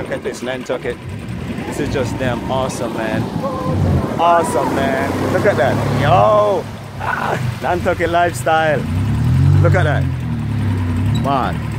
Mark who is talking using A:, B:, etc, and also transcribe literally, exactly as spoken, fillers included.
A: Look at this Nantucket. This is just damn awesome, man. Awesome, man. Look at that. Yo! Ah, Nantucket lifestyle. Look at that. Man.